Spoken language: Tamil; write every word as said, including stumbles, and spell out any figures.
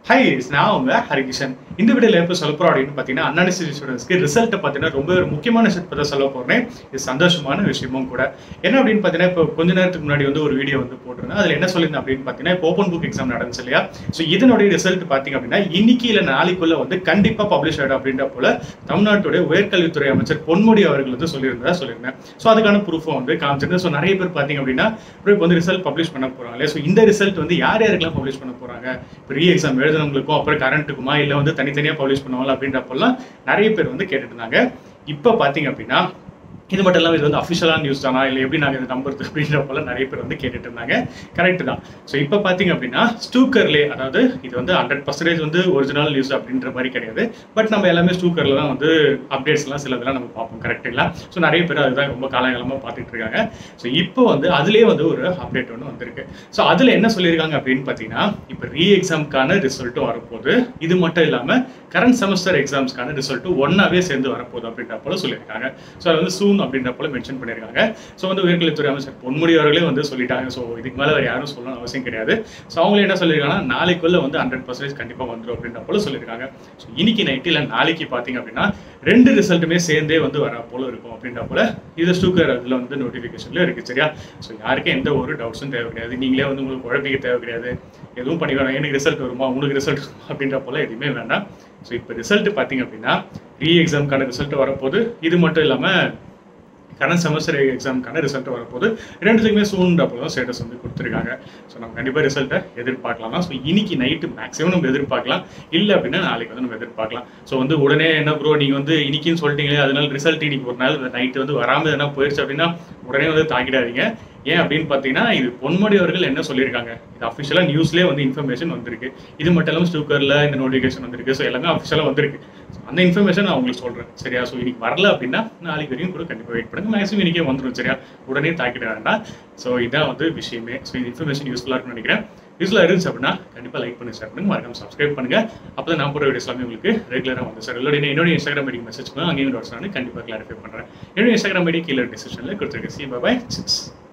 Hi, நான் உங்க ஹரிகிஷன். இந்த வீடியோல எப்போ சொல்ல போறோம் அப்படின்னு பார்த்தீங்கன்னா அன்அனிஸ்டடி ஸ்டூடெண்ட்ஸ்க்கு ரிசல்ட் பார்த்தீங்கன்னா ரொம்ப ஒரு முக்கியமான விஷயத்தை பற்றி சொல்ல போறேன். இது சந்தோஷமான விஷயமும் கூட. என்ன அப்படின்னு பார்த்தீங்கன்னா இப்போ கொஞ்ச நேரத்துக்கு முன்னாடி வந்து ஒரு வீடியோ வந்து போட்டிருந்தேன். அதில் என்ன சொல்லியிருந்தேன் அப்படின்னு பார்த்தீங்கன்னா இப்போ ஓப்பன் புக் எக்ஸாம் நடந்துச்சு இல்லையா? ஸோ இதனுடைய ரிசல்ட் பார்த்தீங்க அப்படின்னா இன்னைக்கு இல்லை நாளைக்குள்ள வந்து கண்டிப்பாக பப்ளிஷ் ஆகிடும் அப்படின்ற போல தமிழ்நாட்டுடைய உயர்கல்வித்துறை அமைச்சர் பொன்முடி அவர்கள் வந்து சொல்லியிருந்ததா சொல்லியிருந்தேன். ஸோ அதுக்கான ப்ரூஃபும் வந்து காமிச்சிருந்தேன். ஸோ நிறைய பேர் பார்த்தீங்க அப்படின்னா இப்போ வந்து ரிசல்ட் பப்ளிஷ் பண்ண போறாங்க இல்லையா? ஸோ இந்த ரிசல்ட் வந்து யார் யாருக்கெல்லாம் பப்ளிஷ் பண்ண போறாங்க? இப்போ ரீ எக்ஸாம் எழுதுனவங்களுக்கும் அப்புறம் கரண்ட்டுக்குமா இல்லை வந்து தனித்தனியாக பப்ளிஷ் பண்ணுவாங்க அப்படின்றப்பெல்லாம் நிறைய பேர் வந்து கேட்டுட்டு இருந்தாங்க. இப்போ பார்த்தீங்க அப்படின்னா இது மட்டும் இல்லாமல் இது வந்து அஃபிஷியலான நியூஸ் தானா இல்லை எப்படி நாங்கள் இதை நம்புறது அப்படின்றப்பெல்லாம் நிறைய பேர் வந்து கேட்டுட்டு இருந்தாங்க. கரெக்ட் தான். ஸோ இப்போ பார்த்தீங்க அப்படின்னா ஸ்டூக்கர்லே, அதாவது இது வந்து ஹண்ட்ரட் பர்சன்டேஜ் வந்து ஒரிஜினல் நியூஸ் அப்படின்ற மாதிரி கிடையாது. பட் நம்ம எல்லாமே ஸ்டூக்கரில் தான் வந்து அப்டேட்ஸ்லாம் சிலதெல்லாம் நம்ம பார்ப்போம். கரெக்டுங்களா? ஸோ நிறைய பேர் அதுதான் ரொம்ப காலகாலமாக பார்த்துட்டு இருக்காங்க. ஸோ இப்போ வந்து அதுலேயே வந்து ஒரு அப்டேட் ஒன்று வந்திருக்கு. ஸோ அதில் என்ன சொல்லியிருக்காங்க அப்படின்னு பார்த்தீங்கன்னா இப்போ ரீ எக்ஸாமுக்கான ரிசல்ட்டும் வரப்போகுது. இது மட்டும் இல்லாமல் கரண்ட் செமஸ்டர் எக்ஸாம்ஸ்க்கான ரிசல்ட்டும் ஒன்னாவே சேர்ந்து வரப்போகுது அப்படின்ற போல சொல்லியிருக்காங்க. ஸோ அது வந்து சூன் அப்படின்ற போல மென்ஷன் பண்ணியிருக்காங்க. ஸோ வந்து உயர்கல்வித்துறை அமைச்சர் பொன்முடி அவர்களே வந்து சொல்லிட்டாங்க. ஸோ இதுக்கு மேலே வேறு யாரும் சொல்லணும் அவசியம் கிடையாது. ஸோ அவங்களே என்ன சொல்லியிருக்காங்கன்னா நாளைக்குள்ள வந்து ஹண்ட்ரட் பர்சன்டேஜ் கண்டிப்பாக வந்துடும் அப்படின்ற போல சொல்லியிருக்காங்க. ஸோ இன்னைக்கு நைட்டு இல்லை நாளைக்கு பார்த்தீங்க அப்படின்னா ரெண்டு ரிசல்ட்டுமே சேர்ந்தே வந்து வர போல இருக்கும் அப்படின்ற போல இது ஸ்டூக்கர் அதில் வந்து நோட்டிஃபிகேஷன்ல இருக்கு. சரியா? ஸோ யாருக்கும் எந்த ஒரு டவுட்ஸும் தேவை கிடையாது. நீங்களே வந்து உங்களுக்கு குழப்பிக்க தேவை கிடையாது. எதுவும் பண்ணிக்கலாம். எனக்கு ரிசல்ட் வருமா, உங்களுக்கு ரிசல்ட் வருமா அப்படின்ற போல எதுவுமே வேண்டாம். ஸோ இப்போ ரிசல்ட் பார்த்தீங்க அப்படின்னா ரீ எக்ஸாமுக்கான ரிசல்ட் வரப்போகுது. இது மட்டும் இல்லாமல் கரண்ட் செமஸ்டர் எக்ஸாமுக்கான ரிசல்ட் வரப்போது. ரெண்டுத்துக்குமே சூன்றப்போ தான் ஸ்டேட்டஸ் வந்து கொடுத்துருக்காங்க. ஸோ நம்ம கண்டிப்பாக ரிசல்ட்டை எதிர்பார்க்கலாம் தான். ஸோ இன்னைக்கு நைட்டு மேக்ஸிமம் நம்ம எதிர்பார்க்கலாம். இல்லை அப்படின்னா நாளைக்கு வந்து நம்ம எதிர்பார்க்கலாம். ஸோ வந்து உடனே என்ன ப்ரோ நீங்கள் வந்து இன்னைக்குன்னு சொல்லிட்டீங்களே, அதனால ரிசல்ட் இன்னைக்கு ஒரு நாள் நைட்டு வந்து வராமல் எதனா போயிடுச்சு அப்படின்னா உடனே வந்து தாக்கிடாதீங்க. ஏன் அப்படின்னு பார்த்தீங்கன்னா இது பொன்முடி அவர்கள் என்ன சொல்லியிருக்காங்க, இது அஃபிஷியலாக நியூஸ்லேயே வந்து இன்ஃபர்மேஷன் வந்திருக்கு. இது மட்டும் இல்லாமல் ஸ்டூக்கரில் இந்த நோட்டிஃபிகேஷன் வந்திருக்கு. ஸோ எல்லாமே அஃபிஷியலாக வந்திருக்கு. அந்த இன்ஃபர்மேஷன் நான் உங்களுக்கு சொல்கிறேன். சரியா? ஸோ இன்னைக்கு வரல அப்படின்னா நாளைக்கு வரைக்கும் கூட கண்டிப்பாக வெயிட் பண்ணுங்க. மேக்ஸிமம் இன்னைக்கே வந்துடும். சரியா? உடனே தாக்கிட வேண்டாம். ஸோ இதான் வந்து விஷயமே. ஸோ இந்த இன்ஃபர்மேஷன் யூஸ்ஃபுல்லாக இருக்குன்னு நினைக்கிறேன். யூஸ்ஃபுல்லாக இருந்துச்சு அப்படின்னா கண்டிப்பாக லைக் பண்ணி ஷேர் பண்ணுங்க. மறக்காம சப்ஸ்கிரைப் பண்ணுங்க. அப்போ தான் நான் போகிற வீடியோஸ் எல்லாமே உங்களுக்கு ரெகுலராக வந்து சார். இல்லை என்னோட இன்ஸ்டாகிராம் ஐடிக்கு மெசேஜ் பண்ணுங்க. அங்கேயும் டவுட்ஸ் நான் கண்டிப்பாக கிளாரிஃபை பண்ணுறேன். என்னோட இன்ஸ்டாகிராம் ஐடி கீழே டிஸ்கிரிப்ஷனில் கொடுத்துருக்கேன். சி பாய்.